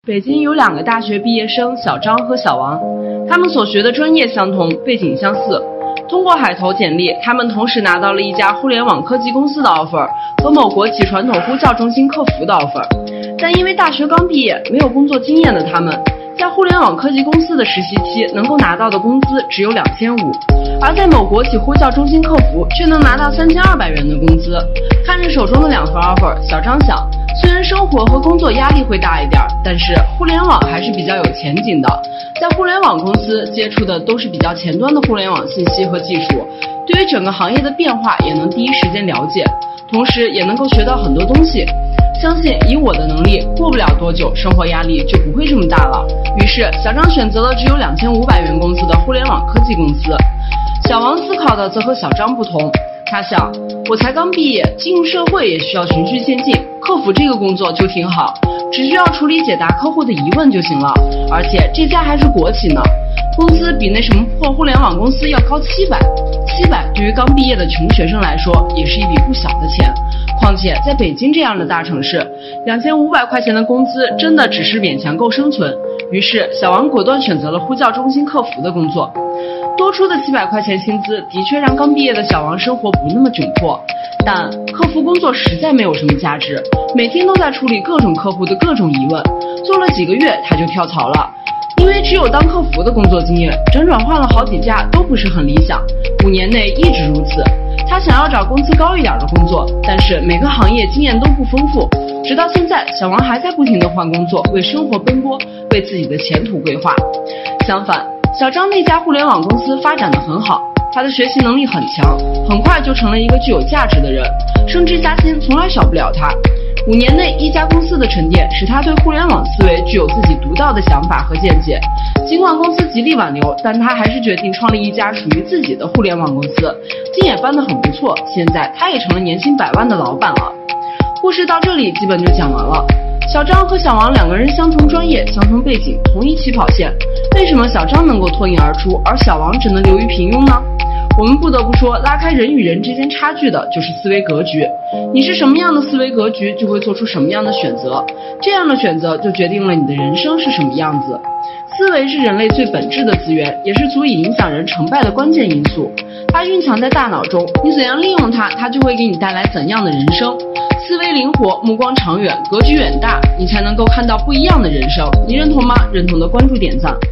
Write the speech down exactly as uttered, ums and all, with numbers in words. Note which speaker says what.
Speaker 1: 北京有两个大学毕业生小张和小王，他们所学的专业相同，背景相似。通过海投简历，他们同时拿到了一家互联网科技公司的 offer 和某国企传统呼叫中心客服的 offer。但因为大学刚毕业，没有工作经验的他们，在互联网科技公司的实习期能够拿到的工资只有两千五，而在某国企呼叫中心客服却能拿到三千二百元的工资。看着手中的两份 offer， 小张想，虽然生活和工作压力会大一点，但是互联网还是比较有前景的。在互联网公司接触的都是比较前端的互联网信息和技术，对于整个行业的变化也能第一时间了解，同时也能够学到很多东西。相信以我的能力，过不了多久生活压力就不会这么大了。于是小张选择了只有两千五百元工资的互联网科技公司。小王思考的则和小张不同，他想，我才刚毕业，进入社会也需要循序渐进，客服这个工作就挺好，只需要处理解答客户的疑问就行了，而且这家还是国企呢，工资比那什么破互联网公司要高七百，七百对于刚毕业的穷学生来说也是一笔不小的钱。况且在北京这样的大城市，两千五百块钱的工资真的只是勉强够生存。于是小王果断选择了呼叫中心客服的工作。多出的七百块钱薪资的确让刚毕业的小王生活不那么窘迫，但客服工作实在没有什么价值，每天都在处理各种客户的各种疑问，做了几个月他就跳槽了。因为只有当客服的工作经验，辗转换了好几家都不是很理想，五年内一直如此。他想要找工资高一点的工作，但是每个行业经验都不丰富。直到现在，小王还在不停地换工作，为生活奔波，为自己的前途规划。相反，小张那家互联网公司发展得很好，他的学习能力很强，很快就成了一个具有价值的人，升职加薪从来少不了他。五年内一家公司的沉淀使他对互联网思维具有自己独到的想法和见解。尽管公司极力挽留，但他还是决定创立一家属于自己的互联网公司，经也搬得很不错，现在他也成了年薪百万的老板了。故事到这里基本就讲完了。小张和小王两个人相同专业，相同背景，同一起跑线，为什么小张能够脱颖而出，而小王只能流于平庸呢？我们不得不说，拉开人与人之间差距的就是思维格局。你是什么样的思维格局，就会做出什么样的选择，这样的选择就决定了你的人生是什么样子。思维是人类最本质的资源，也是足以影响人成败的关键因素。它蕴藏在大脑中，你怎样利用它，它就会给你带来怎样的人生。思维灵活，目光长远，格局远大，你才能够看到不一样的人生。你认同吗？认同的关注点赞。